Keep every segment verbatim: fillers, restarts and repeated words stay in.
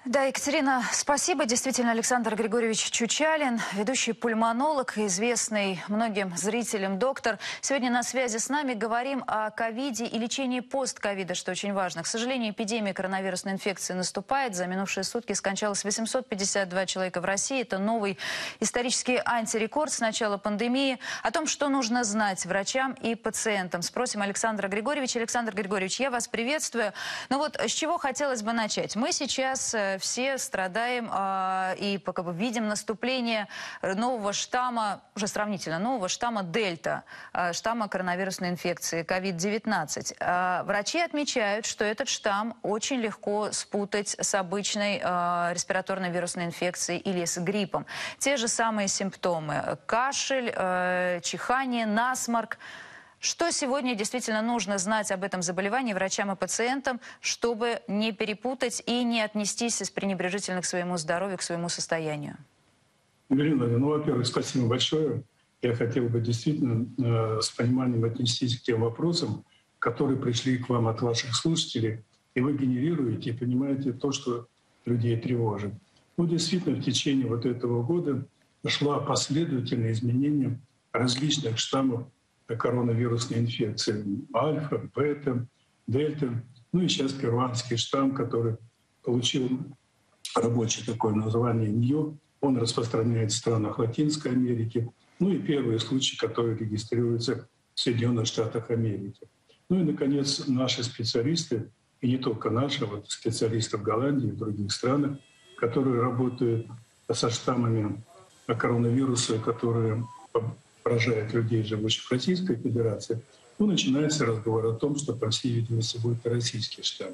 Да, Екатерина, спасибо. Действительно, Александр Григорьевич Чучалин, ведущий пульмонолог, известный многим зрителям доктор. Сегодня на связи с нами. Говорим о ковиде и лечении постковида, что очень важно. К сожалению, эпидемия коронавирусной инфекции наступает. За минувшие сутки скончалось восемьсот пятьдесят два человека в России. Это новый исторический антирекорд с начала пандемии. О том, что нужно знать врачам и пациентам, спросим Александра Григорьевича. Александр Григорьевич, я вас приветствую. Ну вот, с чего хотелось бы начать? Мы сейчас все страдаем э, и как бы видим наступление нового штамма, уже сравнительно нового штамма Дельта, э, штамма коронавирусной инфекции ковид девятнадцать. Э, врачи отмечают, что этот штамм очень легко спутать с обычной э, респираторной вирусной инфекцией или с гриппом. Те же самые симптомы: кашель, э, чихание, насморк. Что сегодня действительно нужно знать об этом заболевании врачам и пациентам, чтобы не перепутать и не отнестись с пренебрежительно к своему здоровью, к своему состоянию? Галина, ну, во-первых, спасибо большое. Я хотел бы действительно э, с пониманием отнестись к тем вопросам, которые пришли к вам от ваших слушателей, и вы генерируете и понимаете то, что людей тревожит. Ну, действительно, в течение вот этого года шла последовательное изменение различных штаммов коронавирусной инфекции. Альфа, бета, дельта. Ну и сейчас перуанский штамм, который получил рабочее такое название НИО. Он распространяется в странах Латинской Америки. Ну и первые случаи, которые регистрируются в Соединенных Штатах Америки. Ну и, наконец, наши специалисты, и не только наши, вот специалисты в Голландии и в других странах, которые работают со штаммами коронавируса, которые поражает людей, живущих в Российской Федерации, ну, начинается разговор о том, что, по всей видимости, будет российский штамм.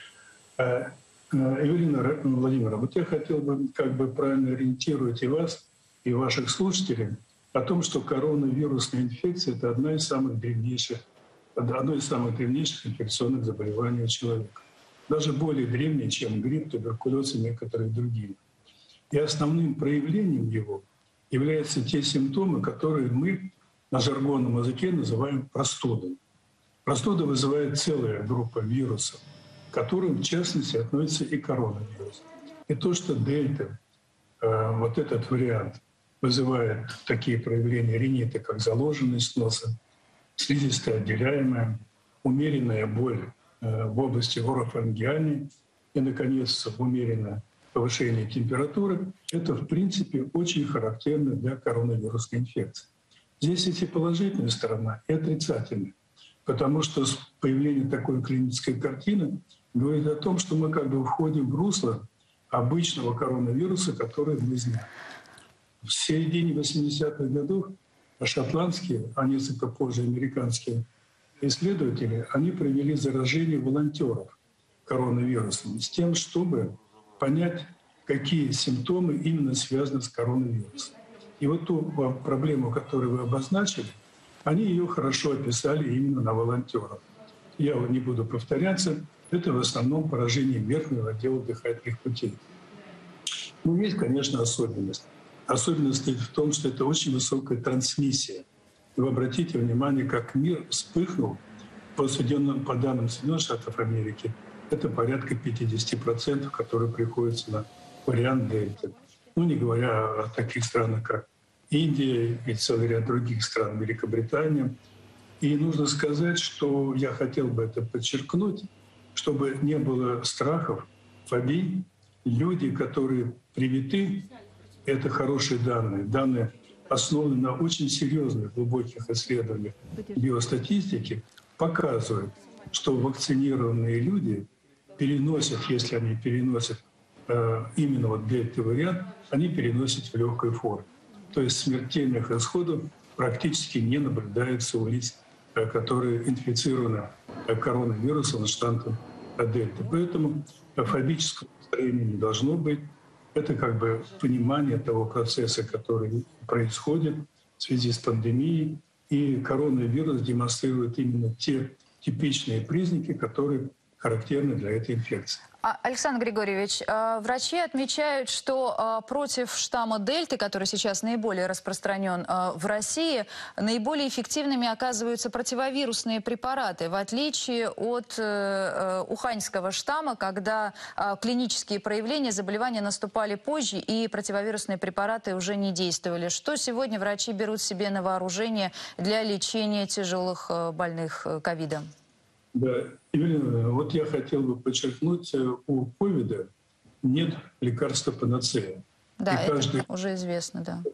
Эвелина Владимировна, вот я хотел бы как бы правильно ориентировать и вас, и ваших слушателей о том, что коронавирусная инфекция — это одна из самых древнейших, одно из самых древнейших инфекционных заболеваний у человека. Даже более древнее, чем грипп, туберкулез и некоторые другие. И основным проявлением его являются те симптомы, которые мы на жаргонном языке называем простудой. Простуда вызывает целая группа вирусов, к которым, в частности, относится и коронавирус. И то, что дельта, э, вот этот вариант, вызывает такие проявления ринита, как заложенность носа, слизистая отделяемая, умеренная боль э, в области орофарингеальной и, наконец, умеренное повышение температуры, это, в принципе, очень характерно для коронавирусной инфекции. Здесь есть и положительная сторона, и отрицательная, потому что появление такой клинической картины говорит о том, что мы как бы входим в русло обычного коронавируса, который мы знаем. В середине восьмидесятых годов шотландские, а несколько позже американские исследователи, они провели заражение волонтеров коронавирусом с тем, чтобы понять, какие симптомы именно связаны с коронавирусом. И вот ту проблему, которую вы обозначили, они ее хорошо описали именно на волонтерах. Я не буду повторяться, это в основном поражение верхнего отдела дыхательных путей. Но есть, конечно, особенность. Особенность стоит в том, что это очень высокая трансмиссия. И вы обратите внимание, как мир вспыхнул по, по данным Соединенных Штатов Америки. Это порядка пятьдесят процентов, которые приходятся на вариант дельта. Ну, не говоря о таких странах, как Индия и целый ряд других стран, Великобритания. И нужно сказать, что я хотел бы это подчеркнуть, чтобы не было страхов, фобий. Люди, которые привиты, это хорошие данные. Данные основаны на очень серьезных, глубоких исследованиях биостатистики, показывают, что вакцинированные люди переносят, если они переносят э, именно вот дельта-вариант, они переносят в легкой форме. То есть смертельных исходов практически не наблюдается у лиц, э, которые инфицированы э, коронавирусом штаммом дельта. Поэтому фобического настроения не должно быть. Это как бы понимание того процесса, который происходит в связи с пандемией. И коронавирус демонстрирует именно те типичные признаки, которые характерны для этой инфекции. Александр Григорьевич, врачи отмечают, что против штамма Дельты, который сейчас наиболее распространен в России, наиболее эффективными оказываются противовирусные препараты, в отличие от уханьского штамма, когда клинические проявления заболевания наступали позже и противовирусные препараты уже не действовали. Что сегодня врачи берут себе на вооружение для лечения тяжелых больных ковидом? Да, Евгения, вот я хотел бы подчеркнуть, у ковида нет лекарства панацея. Да, и это каждый, уже известно, да.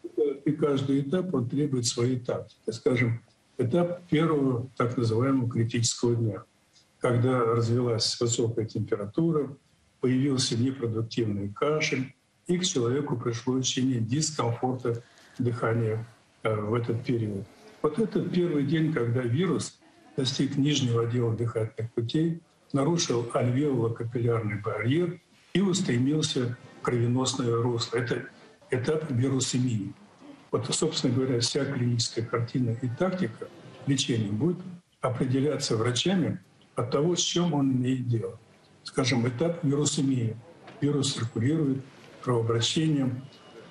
И каждый этап, он требует своей тактики. Скажем, этап первого так называемого критического дня, когда развилась высокая температура, появился непродуктивный кашель, и к человеку пришло ощущение дискомфорта дыхания в этот период. Вот этот первый день, когда вирус достиг нижнего отдела дыхательных путей, нарушил альвеоло-капиллярный барьер и устремился в кровеносное русло. Это этап вирусемии. Вот, собственно говоря, вся клиническая картина и тактика лечения будет определяться врачами от того, с чем он имеет дело. Скажем, этап вирусемии. Вирус циркулирует кровообращением,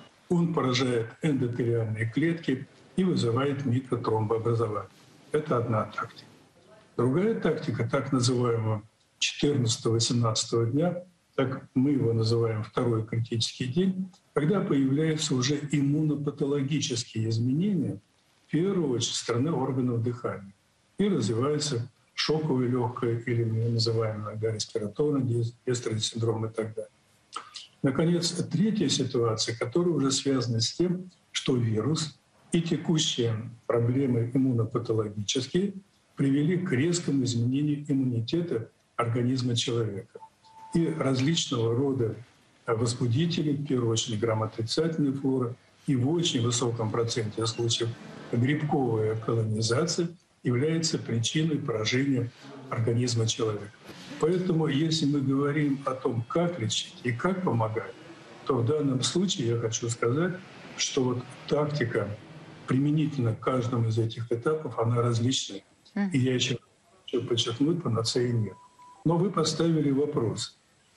он поражает эндотелиальные клетки и вызывает микротромбообразование. Это одна тактика. Другая тактика, так называемого четырнадцатого-восемнадцатого дня, так мы его называем второй критический день, когда появляются уже иммунопатологические изменения, в первую очередь, со стороны органов дыхания. И развивается шоковое легкое, или мы называем иногда респираторный дистресс-синдром и так далее. Наконец, третья ситуация, которая уже связана с тем, что вирус и текущие проблемы иммунопатологические привели к резкому изменению иммунитета организма человека. И различного рода возбудители, в первую очередь грамотрицательная флора, и в очень высоком проценте случаев грибковая колонизация является причиной поражения организма человека. Поэтому, если мы говорим о том, как лечить и как помогать, то в данном случае я хочу сказать, что вот тактика применительно к каждому из этих этапов, она различная. И я еще хочу подчеркнуть, панацеи нет. Но вы поставили вопрос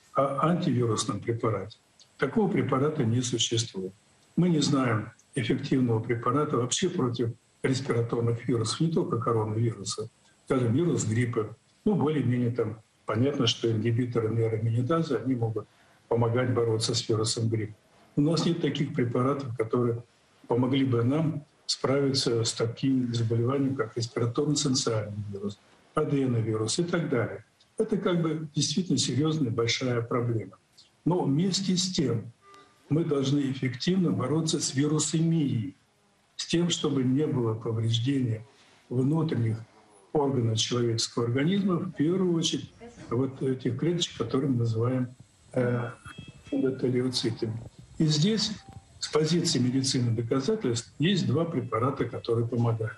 о антивирусном препарате. Такого препарата не существует. Мы не знаем эффективного препарата вообще против респираторных вирусов, не только коронавируса, скажем, вирус гриппа. Ну, более-менее там понятно, что ингибиторы нейроминидазы, они могут помогать бороться с вирусом гриппа. У нас нет таких препаратов, которые помогли бы нам справиться с таким заболеванием, как респираторно-синциальный вирус, аденовирус и так далее. Это как бы действительно серьезная большая проблема. Но вместе с тем мы должны эффективно бороться с вирусемией, с тем, чтобы не было повреждения внутренних органов человеческого организма, в первую очередь вот этих клеточек, которые мы называем э, эндотелиоцитами. И здесь с позиции медицины доказательств есть два препарата, которые помогают.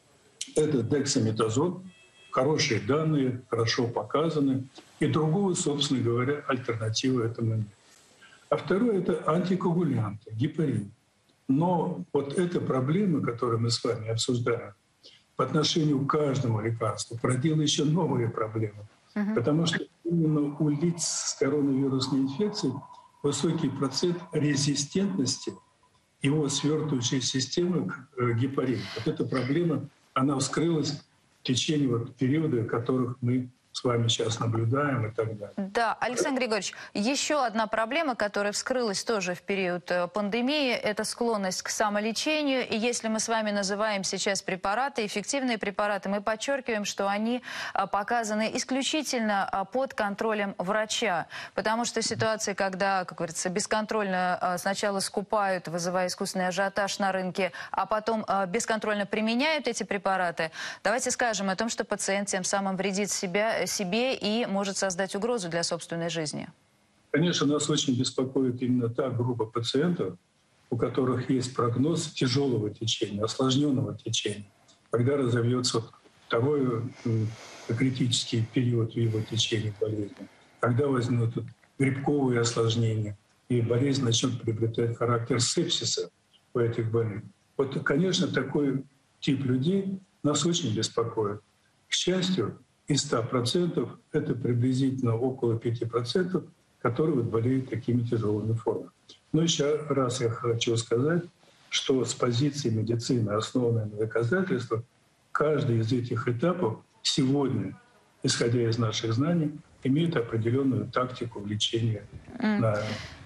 Это дексаметазон, хорошие данные, хорошо показаны, и другого, собственно говоря, альтернативы этому нет. А второе — это антикоагулянты, гепарин. Но вот эта проблема, которую мы с вами обсуждаем, по отношению к каждому лекарству породила еще новые проблемы. Uh-huh. Потому что именно у лиц с коронавирусной инфекцией высокий процент резистентности его свертывающей системы к гепарину. Вот эта проблема, она вскрылась в течение вот периода, которых мы с вами сейчас наблюдаем и так далее. Да, Александр Григорьевич, еще одна проблема, которая вскрылась тоже в период пандемии, это склонность к самолечению. И если мы с вами называем сейчас препараты, эффективные препараты, мы подчеркиваем, что они показаны исключительно под контролем врача. Потому что ситуации, когда, как говорится, бесконтрольно сначала скупают, вызывая искусственный ажиотаж на рынке, а потом бесконтрольно применяют эти препараты, давайте скажем о том, что пациент тем самым вредит себя, себе и может создать угрозу для собственной жизни. Конечно, нас очень беспокоит именно та группа пациентов, у которых есть прогноз тяжелого течения, осложненного течения, когда разовьется второй критический период в его течении болезни, когда возникнут грибковые осложнения, и болезнь начнет приобретать характер сепсиса у этих больных. Вот, конечно, такой тип людей нас очень беспокоит. К счастью, из ста процентов это приблизительно около пяти процентов, которые вот болеют такими тяжелыми формами. Но еще раз я хочу сказать, что с позиции медицины, основанной на доказательствах, каждый из этих этапов сегодня, исходя из наших знаний, имеет определенную тактику лечения. Mm. на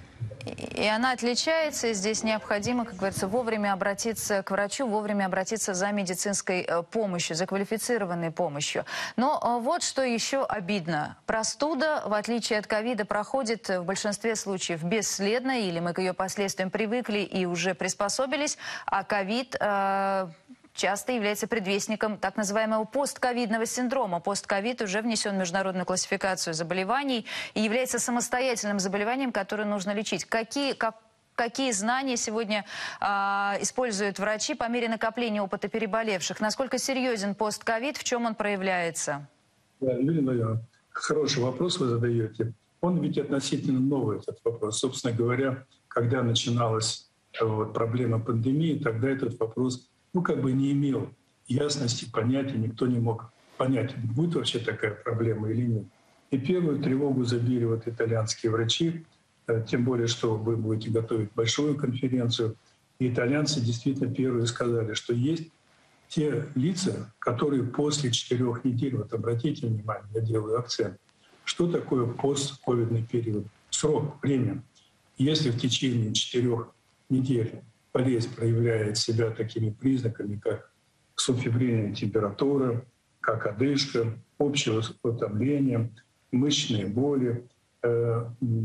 И она отличается, и здесь необходимо, как говорится, вовремя обратиться к врачу, вовремя обратиться за медицинской помощью, за квалифицированной помощью. Но вот что еще обидно. Простуда, в отличие от ковида, проходит в большинстве случаев бесследно, или мы к ее последствиям привыкли и уже приспособились, а ковид э, часто является предвестником так называемого постковидного синдрома. Постковид уже внесен в международную классификацию заболеваний и является самостоятельным заболеванием, которое нужно лечить. Какие, как, какие знания сегодня э, используют врачи по мере накопления опыта переболевших? Насколько серьезен постковид, в чем он проявляется? Да, Юлия, хороший вопрос вы задаете. Он ведь относительно новый, этот вопрос. Собственно говоря, когда начиналась вот, проблема пандемии, тогда этот вопрос ну, как бы не имел ясности, понятия, никто не мог понять, будет вообще такая проблема или нет. И первую тревогу забили вот итальянские врачи, тем более, что вы будете готовить большую конференцию. И итальянцы действительно первые сказали, что есть те лица, которые после четырех недель, вот обратите внимание, я делаю акцент, что такое постковидный период? Срок, время. Если в течение четырех недель болезнь проявляет себя такими признаками, как субфебрильная температура, как одышка, общее утомление, мышечные боли, э,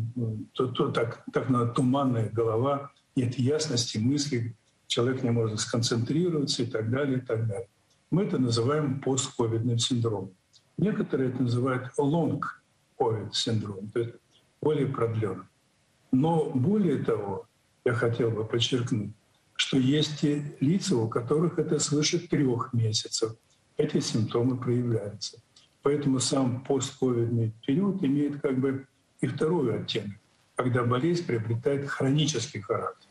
то, то, так, так туманная голова, нет ясности мыслей, человек не может сконцентрироваться и так далее, и так далее. Мы это называем постковидным синдромом. Некоторые это называют long-covid синдром, то есть более продленный. Но более того, я хотел бы подчеркнуть, что есть те лица, у которых это свыше трех месяцев. Эти симптомы проявляются. Поэтому сам постковидный период имеет как бы и второй оттенок, когда болезнь приобретает хронический характер.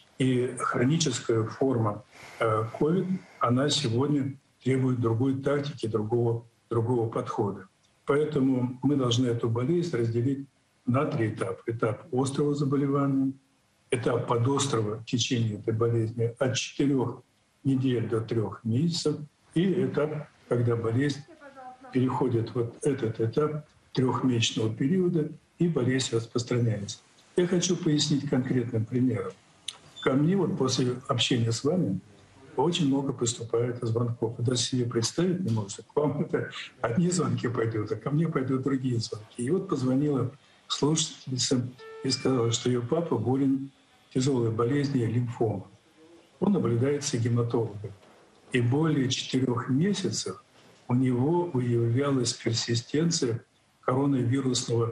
И хроническая форма ковид, она сегодня требует другой тактики, другого, другого подхода. Поэтому мы должны эту болезнь разделить на три этапа. Этап острого заболевания, этап подострого течения этой болезни от четырёх недель до трёх месяцев и этап, когда болезнь переходит вот этот этап трехмесячного периода и болезнь распространяется. Я хочу пояснить конкретным примером. Ко мне вот после общения с вами очень много поступает звонков. Вы даже себе представить не можете. К вам это одни звонки пойдут, а ко мне пойдут другие звонки. И вот позвонила слушательница и сказала, что ее папа болен тяжелой болезнью лимфома. Он наблюдается гематологом. И более четырех месяцев у него выявлялась персистенция коронавирусного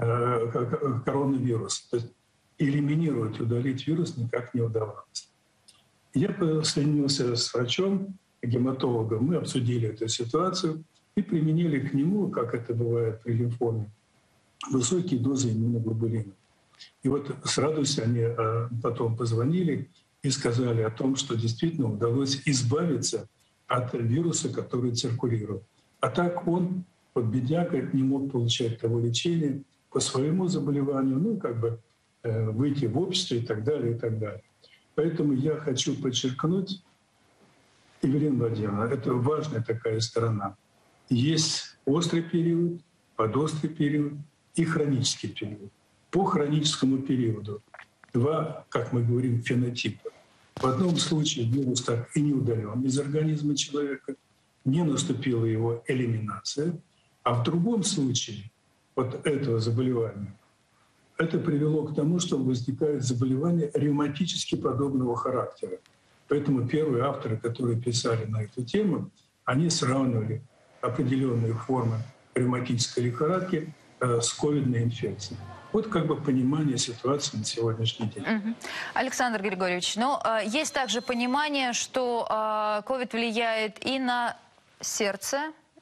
э, коронавируса. То есть элиминировать, удалить вирус никак не удавалось. Я соединился с врачом, гематологом, мы обсудили эту ситуацию и применили к нему, как это бывает при лимфоме, высокие дозы иммуноглобулина. И вот с радостью они потом позвонили и сказали о том, что действительно удалось избавиться от вируса, который циркулирует. А так он, вот бедняга, не мог получать того лечения по своему заболеванию, ну как бы э, выйти в общество и так далее, и так далее. Поэтому я хочу подчеркнуть, Евелина Владимировна, это важная такая сторона. Есть острый период, подострый период и хронический период. По хроническому периоду два, как мы говорим, фенотипа. В одном случае вирус так и не удален из организма человека, не наступила его элиминация, а в другом случае вот этого заболевания это привело к тому, что возникает заболевание ревматически подобного характера. Поэтому первые авторы, которые писали на эту тему, они сравнивали определенные формы ревматической лихорадки э, с ковидной инфекцией. Вот как бы понимание ситуации на сегодняшний день. Угу. Александр Григорьевич, но э, есть также понимание, что ковид э, влияет и на сердце,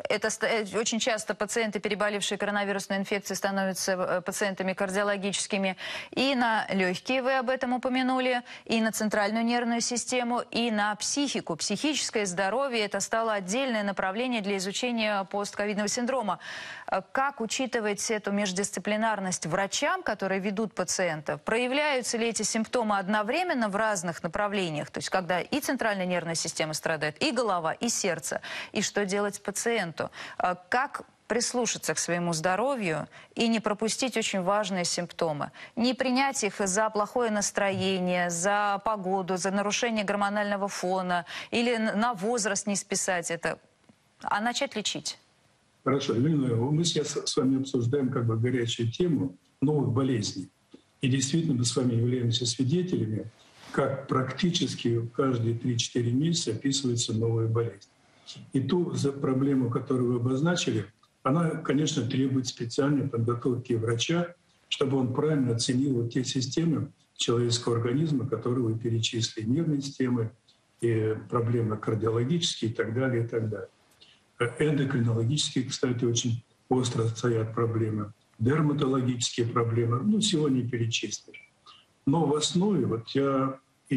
Это очень часто пациенты, переболевшие коронавирусной инфекцией, становятся пациентами кардиологическими. И на легкие, вы об этом упомянули, и на центральную нервную систему, и на психику. Психическое здоровье – это стало отдельное направление для изучения постковидного синдрома. Как учитывать эту междисциплинарность врачам, которые ведут пациентов? Проявляются ли эти симптомы одновременно в разных направлениях? То есть когда и центральная нервная система страдает, и голова, и сердце. И что делать пациенту? Как прислушаться к своему здоровью и не пропустить очень важные симптомы? Не принять их за плохое настроение, за погоду, за нарушение гормонального фона или на возраст не списать это, а начать лечить. Хорошо, Елена, мы сейчас с вами обсуждаем как бы горячую тему новых болезней. И действительно мы с вами являемся свидетелями, как практически каждые три-четыре месяца описываются новые болезни. И ту за проблему, которую вы обозначили, она, конечно, требует специальной подготовки врача, чтобы он правильно оценил вот те системы человеческого организма, которые вы перечислили, нервные системы, и проблемы кардиологические и так далее, и так далее. Эндокринологические, кстати, очень остро стоят проблемы, дерматологические проблемы, ну, всего не перечислишь. Но в основе, вот я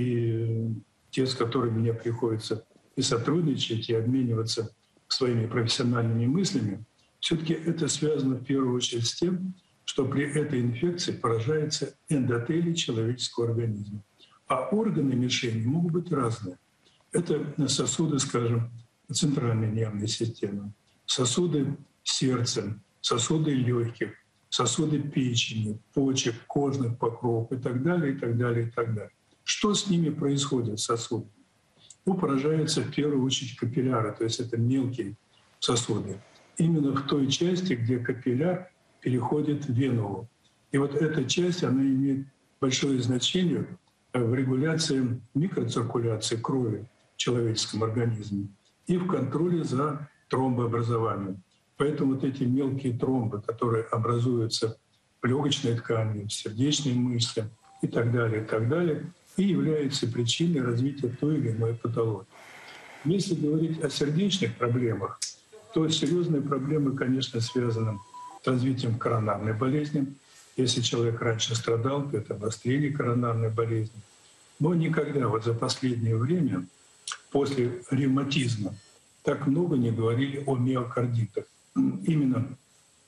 и те, с которыми мне приходится и сотрудничать, и обмениваться своими профессиональными мыслями, все-таки это связано в первую очередь с тем, что при этой инфекции поражается эндотелий человеческого организма. А органы мишени могут быть разные. Это сосуды, скажем, центральной нервной системы, сосуды сердца, сосуды легких, сосуды печени, почек, кожных покровов и так далее, и так далее, и так далее. Что с ними происходит, сосуды? Ну, поражаются в первую очередь капилляры, то есть это мелкие сосуды. Именно в той части, где капилляр переходит в вену. И вот эта часть, она имеет большое значение в регуляции микроциркуляции крови в человеческом организме и в контроле за тромбообразованием. Поэтому вот эти мелкие тромбы, которые образуются в легочной ткани, в сердечной мышце и так далее, и так далее, и являются причиной развития той или иной патологии. Если говорить о сердечных проблемах, то серьезные проблемы, конечно, связаны с развитием коронарной болезни. Если человек раньше страдал, то это обострение коронарной болезни. Но никогда вот за последнее время, после ревматизма, так много не говорили о миокардитах. Именно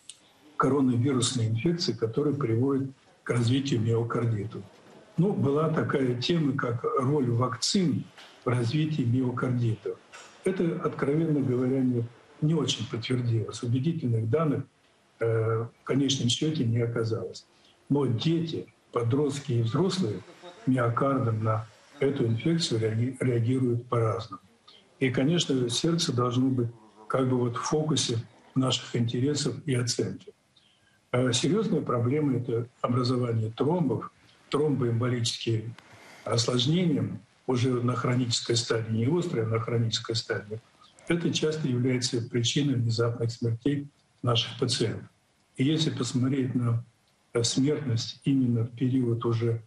коронавирусные инфекции, которые приводят к развитию миокардита. Ну, была такая тема, как роль вакцин в развитии миокардита. Это, откровенно говоря, не, не очень подтвердилось. Убедительных данных э, в конечном счете не оказалось. Но дети, подростки и взрослые миокардом на эту инфекцию реагируют по-разному. И, конечно, сердце должно быть как бы вот в фокусе наших интересов и оценки. Серьезная проблема — это образование тромбов, тромбоэмболические осложнения уже на хронической стадии, не острой, а на хронической стадии. Это часто является причиной внезапных смертей наших пациентов. И если посмотреть на смертность именно в период уже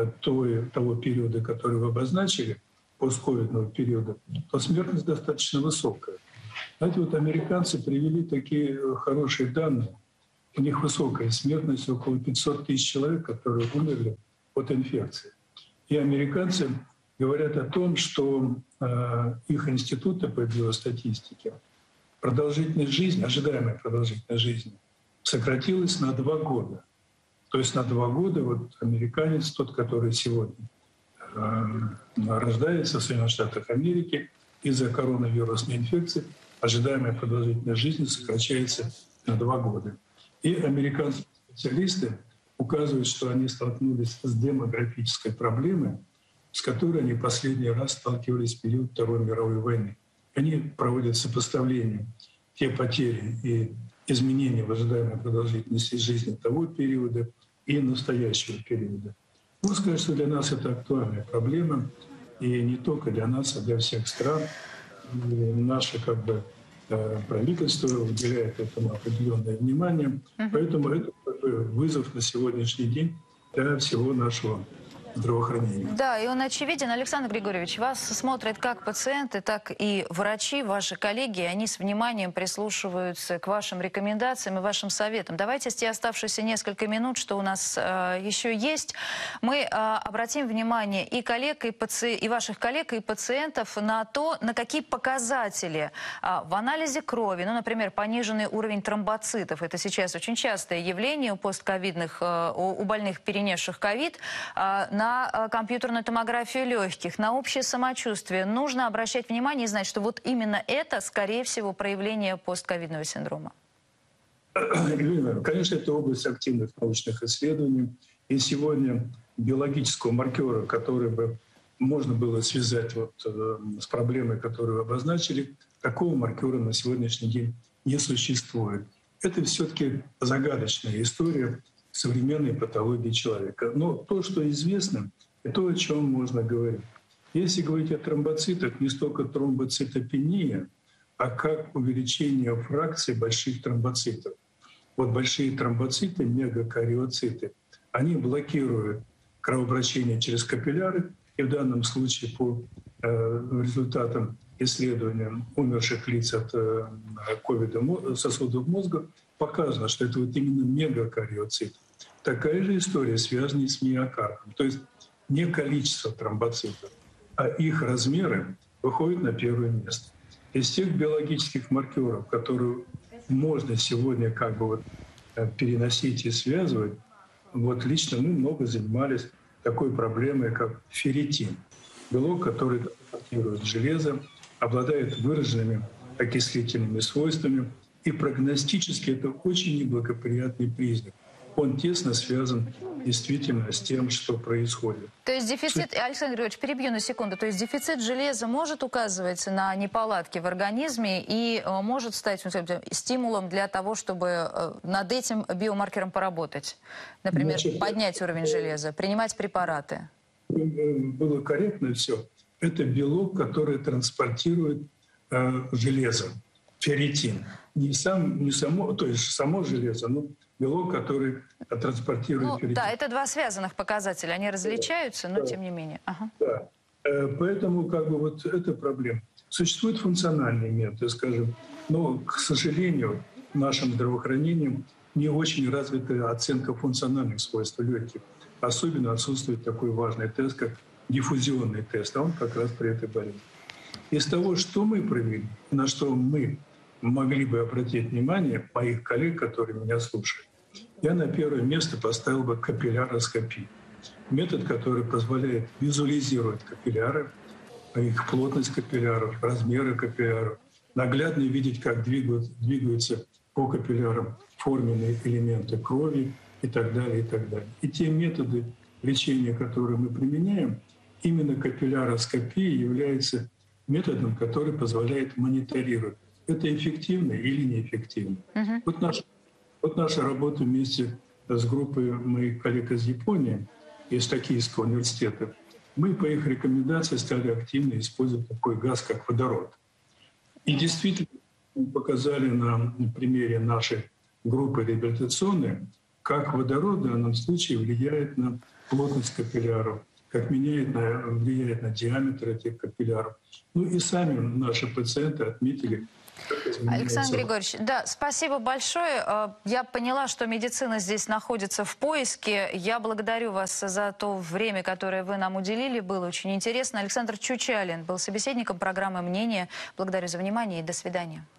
той, того периода, который вы обозначили, постковидного периода, то смертность достаточно высокая. Знаете, вот американцы привели такие хорошие данные. У них высокая смертность, около пятьсот тысяч человек, которые умерли от инфекции. И американцы говорят о том, что э, их институты по биостатистике продолжительность жизни, ожидаемая продолжительность жизни, сократилась на два года. То есть на два года вот американец, тот, который сегодня э, рождается в Соединенных Штатах Америки, из-за коронавирусной инфекции, ожидаемая продолжительность жизни сокращается на два года. И американские специалисты указывают, что они столкнулись с демографической проблемой, с которой они последний раз сталкивались в период Второй мировой войны. Они проводят сопоставление те потери и изменения в ожидаемой продолжительности жизни того периода и настоящего периода. Можно сказать, что для нас это актуальная проблема, и не только для нас, а для всех стран. И наше как бы правительство уделяет этому определенное внимание. Uh-huh. Поэтому это вызов на сегодняшний день для всего нашего здравоохранения. Да, и он очевиден. Александр Григорьевич, вас смотрят как пациенты, так и врачи, ваши коллеги. Они с вниманием прислушиваются к вашим рекомендациям и вашим советам. Давайте с те оставшиеся несколько минут, что у нас э, еще есть, мы э, обратим внимание и коллег, и, паци... и ваших коллег, и пациентов на то, на какие показатели э, в анализе крови, ну, например, пониженный уровень тромбоцитов. Это сейчас очень частое явление у постковидных, э, у, у больных, перенесших ковид, э, на на компьютерную томографию легких, на общее самочувствие. Нужно обращать внимание и знать, что вот именно это, скорее всего, проявление постковидного синдрома. Конечно, это область активных научных исследований. И сегодня биологического маркера, который бы можно было связать вот, э, с проблемой, которую вы обозначили, такого маркера на сегодняшний день не существует. Это все-таки загадочная история современной патологии человека. Но то, что известно, и то, о чем можно говорить. Если говорить о тромбоцитах, не столько тромбоцитопения, а как увеличение фракции больших тромбоцитов. Вот большие тромбоциты, мегакариоциты, они блокируют кровообращение через капилляры, и в данном случае по э, результатам исследования умерших лиц от э, ковида сосудов мозга показано, что это вот именно мегакариоциты. Такая же история связана с миокардом. То есть не количество тромбоцитов, а их размеры выходят на первое место. Из тех биологических маркеров, которые можно сегодня как бы вот переносить и связывать, вот лично мы много занимались такой проблемой, как ферритин. Белок, который транспортирует железо, обладает выраженными окислительными свойствами, и прогностически это очень неблагоприятный признак. Он тесно связан действительно с тем, что происходит. То есть дефицит, Александр Григорьевич, перебью на секунду, то есть дефицит железа может указывать на неполадки в организме и э, может стать стимулом для того, чтобы э, над этим биомаркером поработать? Например, Значит, поднять уровень железа, принимать препараты? Было корректно все. Это белок, который транспортирует э, железо, ферритин. Не, сам, не само, то есть само железо, но белок, который транспортирует ну, ферритин. Да, это два связанных показателя. Они различаются, но да. тем не менее. Ага. Да. Поэтому как бы вот эта проблема. Существуют функциональные методы, скажем, но, к сожалению, нашим здравоохранением не очень развита оценка функциональных свойств легких. Особенно отсутствует такой важный тест, как диффузионный тест, а он как раз при этой болезни. Из того, что мы провели, на что мы могли бы обратить внимание моих коллег, которые меня слушают, я на первое место поставил бы капилляроскопию. Метод, который позволяет визуализировать капилляры, их плотность капилляров, размеры капилляров, наглядно видеть, как двигаются, двигаются по капиллярам форменные элементы крови и так далее, и так далее. И те методы лечения, которые мы применяем, именно капилляроскопия является методом, который позволяет мониторировать, это эффективно или неэффективно. Uh-huh. Вот, наш, вот наша работа вместе с группой моих коллег из Японии, из Токийского университета, мы по их рекомендации стали активно использовать такой газ, как водород. И действительно мы показали на примере нашей группы реабилитационной, как водород в данном случае влияет на плотность капилляров, как меняет на, влияет на диаметр этих капилляров. Ну и сами наши пациенты отметили. Александр Григорьевич, да, спасибо большое. Я поняла, что медицина здесь находится в поиске. Я благодарю вас за то время, которое вы нам уделили. Было очень интересно. Александр Чучалин был собеседником программы «Мнение». Благодарю за внимание и до свидания.